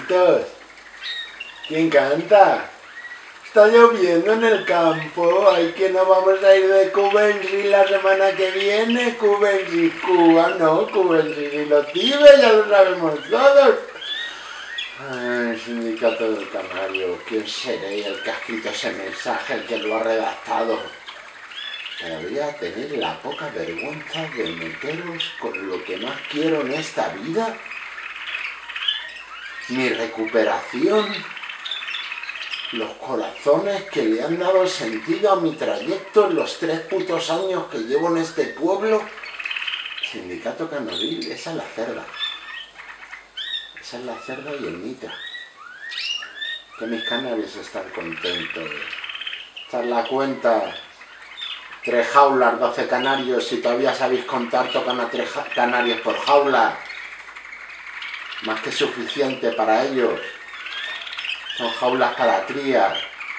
canaritos. ¿Quién canta? Está lloviendo en el campo. Ay, que no vamos a ir de Coventry la semana que viene. Coventry, Cuba, no, Coventry, los Tibes, ya lo sabemos todos. Ay, sindicato del Canario, ¿quién seré el que ha escrito ese mensaje, el que lo ha redactado? Debería tener la poca vergüenza de meteros con lo que más quiero en esta vida. Mi recuperación, los corazones que le han dado sentido a mi trayecto en los 3 putos años que llevo en este pueblo. Sindicato Canoril, esa es la cerda. Esa es la cerda y el nitra. Que mis canarios están contentos. Esta es la cuenta. 3 jaulas, 12 canarios. Si todavía sabéis contar, tocan a 3 canarios por jaula. Más que suficiente para ellos. Son jaulas para cría.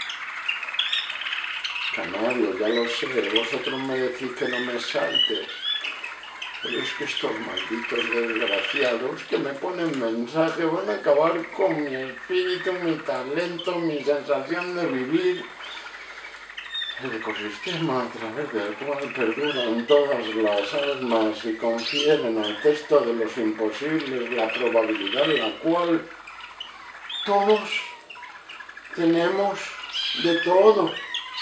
Canarios, ya lo sé. Vosotros me decís que no me salte. Pero es que estos malditos desgraciados que me ponen mensajes van a acabar con mi espíritu, mi talento, mi sensación de vivir. El ecosistema a través del cual perduran todas las almas y confieren al texto de los imposibles la probabilidad en la cual todos tenemos de todo.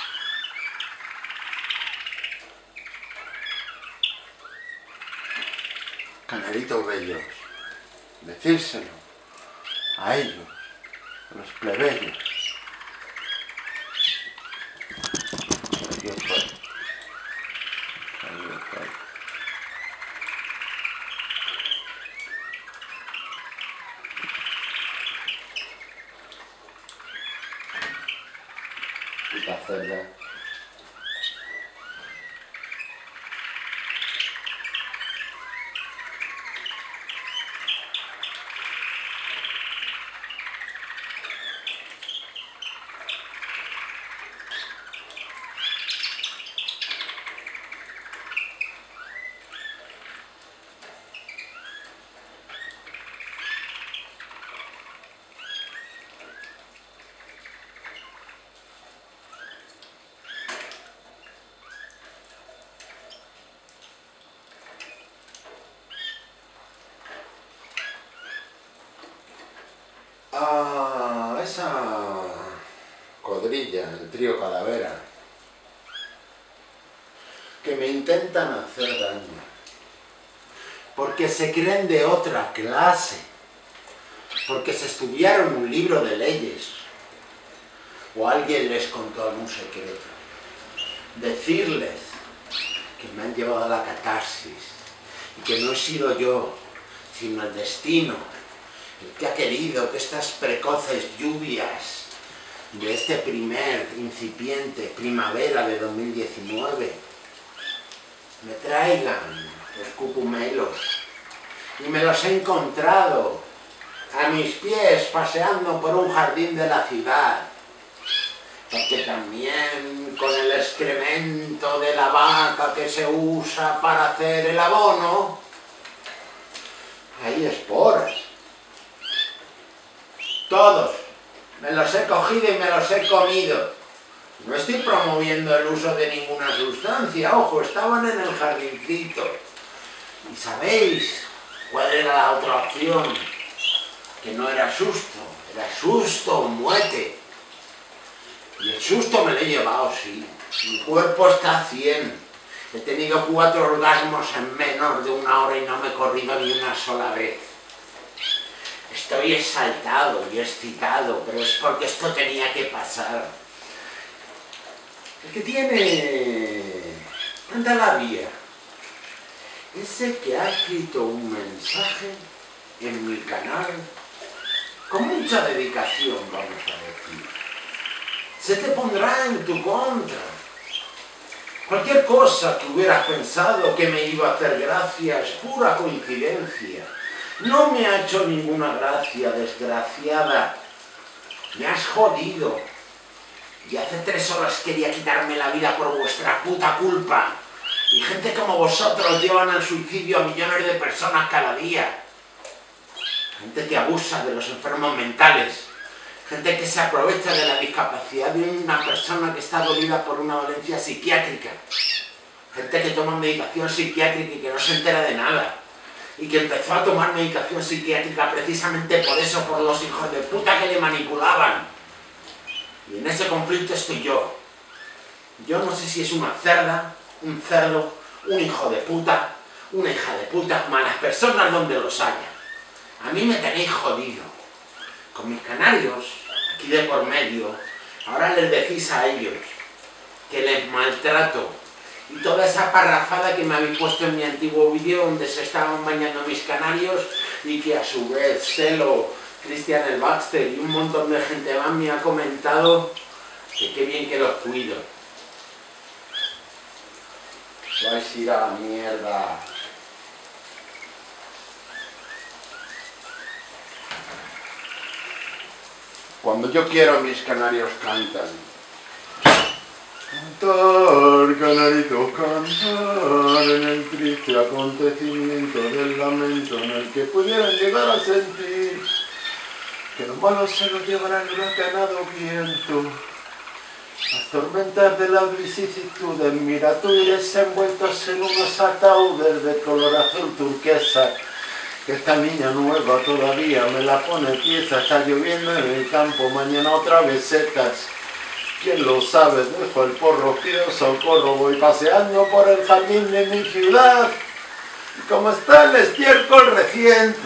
Canaritos bellos, decírselo a ellos, a los plebeyos. Puta cerda. Esa codrilla, el trío Calavera, que me intentan hacer daño, porque se creen de otra clase, porque se estudiaron un libro de leyes, o alguien les contó algún secreto. Decirles que me han llevado a la catarsis, y que no he sido yo, sino el destino, el que ha querido que estas precoces lluvias de este primer incipiente primavera de 2019 me traigan los cucumelos. Y me los he encontrado a mis pies paseando por un jardín de la ciudad. Porque también con el excremento de la vaca que se usa para hacer el abono, hay esporas. Todos. Me los he cogido y me los he comido. No estoy promoviendo el uso de ninguna sustancia. Ojo, estaban en el jardincito. ¿Y sabéis cuál era la otra opción? Que no era susto. Era susto o muerte. Y el susto me lo he llevado, sí. Mi cuerpo está a 100. He tenido 4 orgasmos en menos de 1 hora y no me he corrido ni una sola vez. Estoy exaltado y excitado, pero es porque esto tenía que pasar. El que tiene tanta labia, ese que ha escrito un mensaje en mi canal, con mucha dedicación, vamos a decir, se te pondrá en tu contra. Cualquier cosa que hubieras pensado que me iba a hacer gracia es pura coincidencia. No me ha hecho ninguna gracia, desgraciada. Me has jodido. Y hace 3 horas quería quitarme la vida por vuestra puta culpa. Y gente como vosotros llevan al suicidio a millones de personas cada día. gente que abusa de los enfermos mentales, gente que se aprovecha de la discapacidad de una persona que está dolida por una dolencia psiquiátrica, gente que toma medicación psiquiátrica y que no se entera de nada, y que empezó a tomar medicación psiquiátrica precisamente por eso, por los hijos de puta que le manipulaban. Y en ese conflicto estoy yo. Yo no sé si es una cerda, un cerdo, un hijo de puta, una hija de puta, malas personas donde los haya. A mí me tenéis jodido. Con mis canarios, aquí de por medio, ahora les decís a ellos que les maltrato. Y toda esa parrafada que me habéis puesto en mi antiguo vídeo donde se estaban bañando mis canarios y que a su vez Celo, Cristian el Baxter y un montón de gente más me ha comentado que qué bien que los cuido. Vais a ir a la mierda. Cuando yo quiero, mis canarios cantan. Cantar, canaritos, cantar en el triste acontecimiento del lamento en el que pudieran llegar a sentir que los malos se los llevarán huracanado viento. Las tormentas de las vicisitudes migratoires envueltos en unos ataúdes de color azul turquesa. Que esta niña nueva todavía me la pone pieza, está lloviendo en el campo, mañana otra vez secas. ¿Quién lo sabe? Dejo el porro, pido socorro, voy paseando por el jardín de mi ciudad. Y como está el estiércol reciente,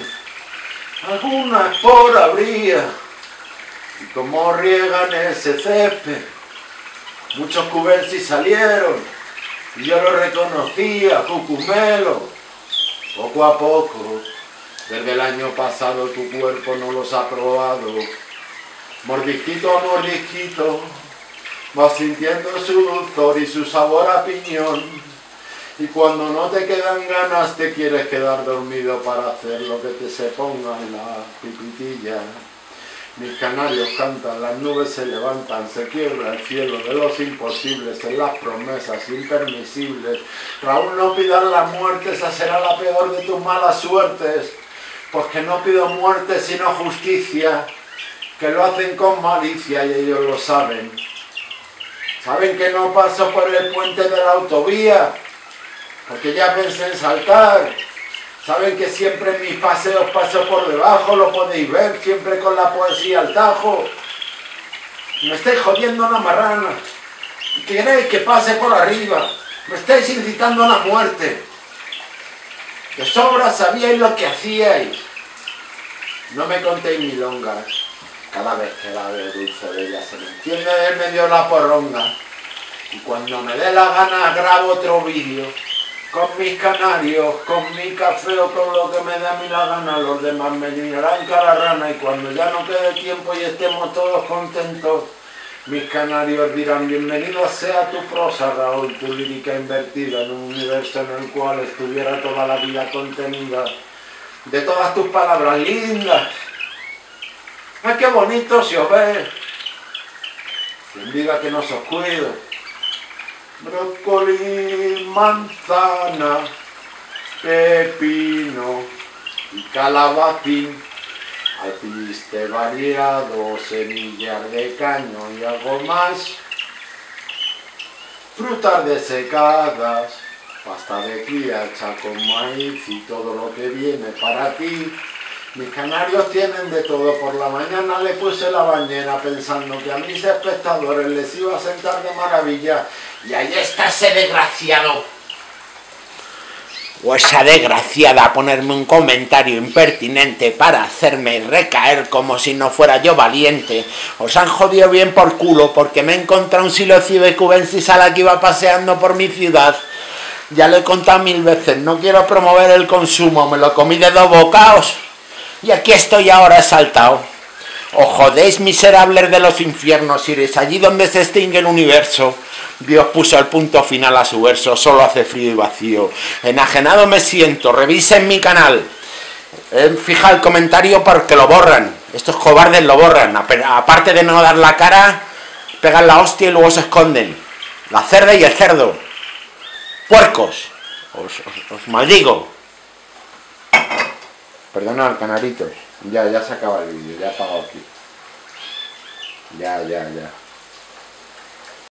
alguna espora habría. Y como riegan ese césped, muchos cubensis salieron, y yo lo reconocía, cucumelo. Poco a poco, desde el año pasado tu cuerpo no los ha probado. Mordisquito a mordisquito, vas sintiendo su dulzor y su sabor a piñón. Y cuando no te quedan ganas te quieres quedar dormido para hacer lo que te se ponga en la pipitilla. Mis canarios cantan, las nubes se levantan, se quiebra el cielo de los imposibles en las promesas impermisibles. Raúl, no pidas la muerte, esa será la peor de tus malas suertes, porque no pido muerte sino justicia, que lo hacen con malicia y ellos lo saben. Saben que no paso por el puente de la autovía, porque ya pensé en saltar. Saben que siempre en mis paseos paso por debajo, lo podéis ver, siempre con la poesía al tajo. Me estáis jodiendo una marrana. Y queréis que pase por arriba. Me estáis incitando a la muerte. De sobra sabíais lo que hacíais. No me contéis milongas. Cada vez que la veo dulce bella se me enciende de medio la porronga. Y cuando me dé la gana grabo otro vídeo. Con mis canarios, con mi café o con lo que me dé a mí la gana, los demás me guiñarán cara rana y cuando ya no quede tiempo y estemos todos contentos, mis canarios dirán bienvenido sea tu prosa, Raúl, tu lírica invertida en un universo en el cual estuviera toda la vida contenida de todas tus palabras lindas. ¡Ay, qué bonito se os ve! Quien diga que no se os cuido. Brócoli, manzana, pepino y calabacín, alpiste variado, semillas de caño y algo más, frutas desecadas, pasta de cría hecha con maíz y todo lo que viene para ti. Mis canarios tienen de todo. Por la mañana le puse la bañera pensando que a mis espectadores les iba a sentar de maravilla. Y ahí está ese desgraciado. O esa desgraciada a ponerme un comentario impertinente para hacerme recaer como si no fuera yo valiente. Os han jodido bien por culo porque me he encontrado un Psilocybe cubensis a la que iba paseando por mi ciudad. Ya lo he contado 1000 veces, no quiero promover el consumo, me lo comí de 2 bocaos. Y aquí estoy ahora exaltado. Os jodéis, miserables de los infiernos, iréis allí donde se extingue el universo. Dios puso el punto final a su verso, solo hace frío y vacío. Enajenado me siento, revisen mi canal. Fija el comentario porque lo borran. Estos cobardes lo borran. Aparte de no dar la cara, pegan la hostia y luego se esconden. La cerda y el cerdo. Puercos. Os maldigo. Perdonad, canaritos. Ya se acaba el vídeo, ya he apagado aquí. Ya.